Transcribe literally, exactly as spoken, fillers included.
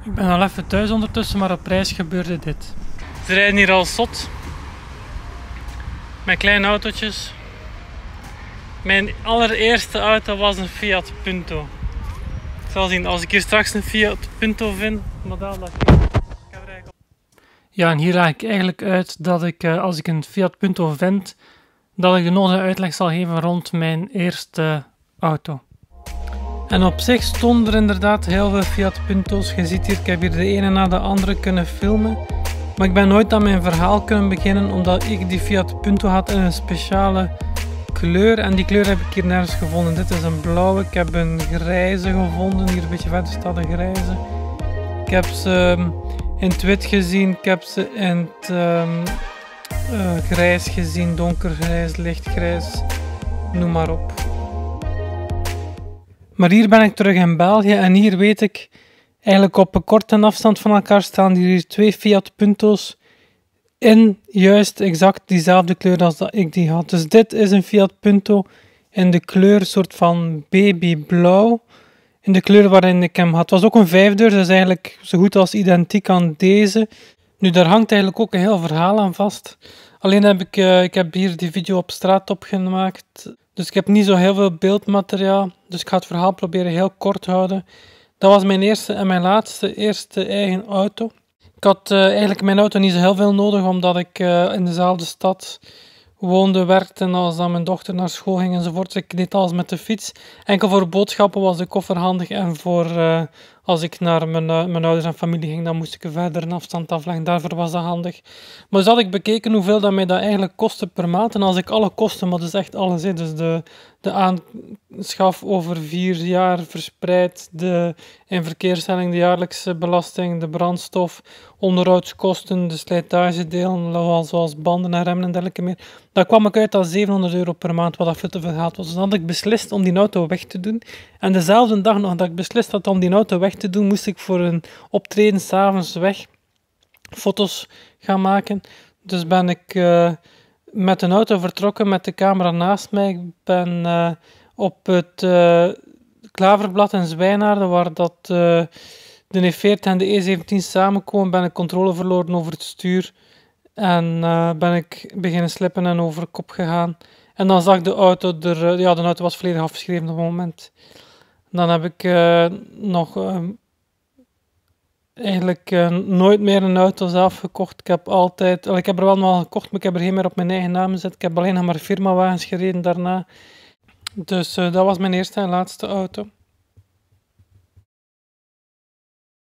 Ik ben al even thuis ondertussen, maar op reis gebeurde dit. Ze rijden hier al zot. Met kleine autootjes. Mijn allereerste auto was een Fiat Punto. Ik zal zien, als ik hier straks een Fiat Punto vind, model dat ik... Ja, en hier leg ik eigenlijk uit dat ik, als ik een Fiat Punto vind, dat ik de nodige uitleg zal geven rond mijn eerste auto. En op zich stonden er inderdaad heel veel Fiat Punto's. Je ziet hier, ik heb hier de ene na de andere kunnen filmen. Maar ik ben nooit aan mijn verhaal kunnen beginnen, omdat ik die Fiat Punto had in een speciale kleur. En die kleur heb ik hier nergens gevonden. Dit is een blauwe, ik heb een grijze gevonden. Hier een beetje verder staat een grijze. Ik heb ze in het wit gezien, ik heb ze in het um, uh, grijs gezien, donkergrijs, lichtgrijs, noem maar op. Maar hier ben ik terug in België en hier weet ik, eigenlijk op een korte afstand van elkaar staan hier twee Fiat Punto's in juist exact diezelfde kleur als dat ik die had. Dus dit is een Fiat Punto in de kleur soort van babyblauw, in de kleur waarin ik hem had. Het was ook een vijfdeur, dus eigenlijk zo goed als identiek aan deze. Nu, daar hangt eigenlijk ook een heel verhaal aan vast. Alleen heb ik, uh, ik heb hier die video op straat opgemaakt. Dus ik heb niet zo heel veel beeldmateriaal. Dus ik ga het verhaal proberen heel kort houden. Dat was mijn eerste en mijn laatste eerste eigen auto. Ik had uh, eigenlijk mijn auto niet zo heel veel nodig, omdat ik uh, in dezelfde stad woonde, werkte als dan mijn dochter naar school ging enzovoort. Ik deed alles met de fiets. Enkel voor boodschappen was de koffer handig en voor uh, als ik naar mijn, uh, mijn ouders en familie ging, dan moest ik verder een afstand afleggen. Daarvoor was dat handig. Maar dus had ik bekeken hoeveel dat mij dat eigenlijk kostte per maand. En als ik alle kosten, maar dus echt alles, he, dus de, de aanschaf over vier jaar verspreid, de in verkeersstelling, de jaarlijkse belasting, de brandstof, onderhoudskosten, de slijtagedelen, zoals banden en remmen en dergelijke meer. Daar kwam ik uit als zevenhonderd euro per maand, wat dat veel te veel geld was. Dus dan had ik beslist om die auto weg te doen. En dezelfde dag nog dat ik beslist had om die auto weg te doen, moest ik voor een optreden 's avonds weg foto's gaan maken. Dus ben ik uh, met een auto vertrokken met de camera naast mij. Ik ben uh, op het uh, Klaverblad in Zwijnaarden, waar dat, uh, de E veertig en de E zeventien samenkomen, ben ik controle verloren over het stuur. En uh, ben ik beginnen slippen en over kop gegaan. En dan zag de auto er... Uh, ja, de auto was volledig afgeschreven op het moment. Dan heb ik uh, nog... Uh, eigenlijk uh, nooit meer een auto zelf gekocht. Ik heb altijd... Ik heb er wel nog gekocht, maar ik heb er geen meer op mijn eigen naam gezet. Ik heb alleen nog maar firmawagens gereden daarna. Dus uh, dat was mijn eerste en laatste auto.